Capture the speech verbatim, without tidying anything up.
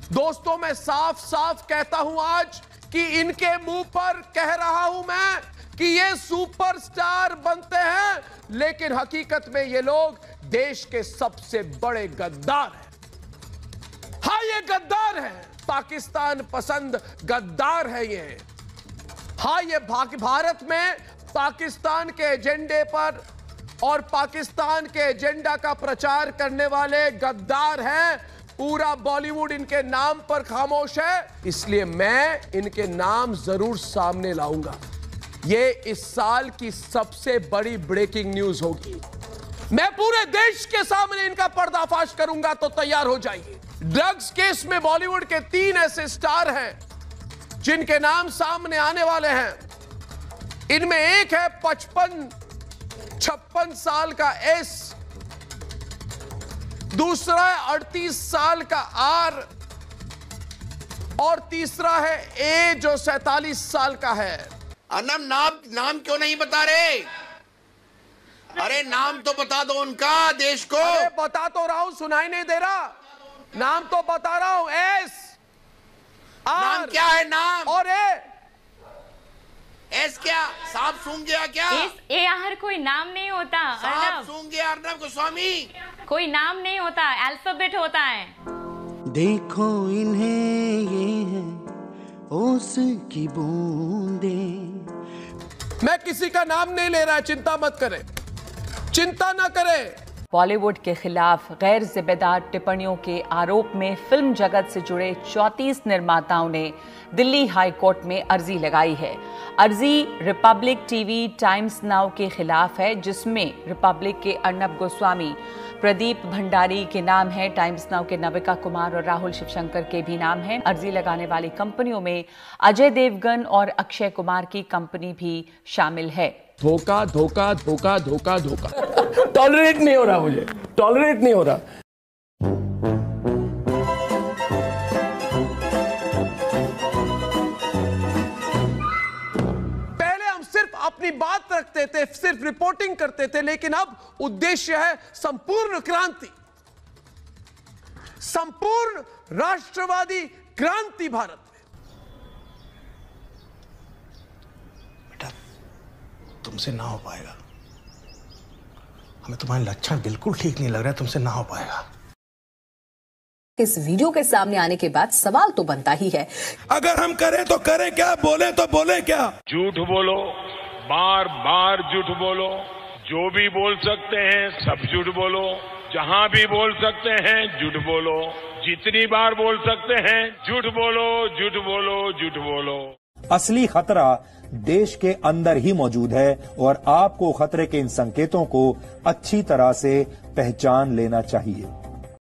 दोस्तों, मैं साफ साफ कहता हूं आज कि इनके मुंह पर कह रहा हूं मैं कि ये सुपरस्टार बनते हैं, लेकिन हकीकत में ये लोग देश के सबसे बड़े गद्दार हैं। हाँ, ये गद्दार हैं, पाकिस्तान पसंद गद्दार है ये। हाँ, ये भारत में पाकिस्तान के एजेंडे पर और पाकिस्तान के एजेंडा का प्रचार करने वाले गद्दार हैं। पूरा बॉलीवुड इनके नाम पर खामोश है, इसलिए मैं इनके नाम जरूर सामने लाऊंगा। ये इस साल की सबसे बड़ी ब्रेकिंग न्यूज होगी। मैं पूरे देश के सामने इनका पर्दाफाश करूंगा, तो तैयार हो जाइए। ड्रग्स केस में बॉलीवुड के तीन ऐसे स्टार हैं जिनके नाम सामने आने वाले हैं। इनमें एक है पचपन छप्पन साल का एस, दूसरा है अड़तीस साल का आर और तीसरा है ए जो सैतालीस साल का है। अनम नाम नाम क्यों नहीं बता रहे? अरे नाम तो बता दो उनका, देश को। अरे बता तो रहा हूं, सुनाई नहीं दे रहा? नाम तो बता रहा हूं, एस आर। नाम क्या है? नाम और ए एस क्या? सांप सूंघ गया क्या? एस ए आर कोई नाम नहीं होता। सांप सूंघ गया अर्नब गोस्वामी, कोई नाम नहीं होता, अल्फाबेट होता है। देखो इन्हें, ये है ओस की बूंदे। मैं किसी का नाम नहीं ले रहा, चिंता मत करें, चिंता ना करें। बॉलीवुड के खिलाफ गैर जिम्मेदार टिप्पणियों के आरोप में फिल्म जगत से जुड़े चौंतीस निर्माताओं ने दिल्ली हाई कोर्ट में अर्जी लगाई है। अर्जी रिपब्लिक टीवी टाइम्स नाउ के खिलाफ है, जिसमें रिपब्लिक के अर्नब गोस्वामी, प्रदीप भंडारी के नाम है। टाइम्स नाउ के नविका कुमार और राहुल शिवशंकर के भी नाम हैं। अर्जी लगाने वाली कंपनियों में अजय देवगन और अक्षय कुमार की कंपनी भी शामिल है। धोखा धोखा धोखा धोखा धोखा टॉलरेट नहीं हो रहा, मुझे टॉलरेट नहीं हो रहा। पहले हम सिर्फ अपनी बात रखते थे, सिर्फ रिपोर्टिंग करते थे, लेकिन अब उद्देश्य है संपूर्ण क्रांति, संपूर्ण राष्ट्रवादी क्रांति भारत में। बेटा, तुमसे ना हो पाएगा। हमें तुम्हारे लक्षण बिल्कुल ठीक नहीं लग रहा है, तुमसे ना हो पाएगा। इस वीडियो के सामने आने के बाद सवाल तो बनता ही है, अगर हम करें तो करें क्या, बोले तो बोले क्या? झूठ बोलो, बार बार झूठ बोलो, जो भी बोल सकते हैं सब झूठ बोलो, जहां भी बोल सकते हैं झूठ बोलो, जितनी बार बोल सकते हैं झूठ बोलो, झूठ बोलो, झूठ बोलो। असली खतरा देश के अंदर ही मौजूद है और आपको खतरे के इन संकेतों को अच्छी तरह से पहचान लेना चाहिए।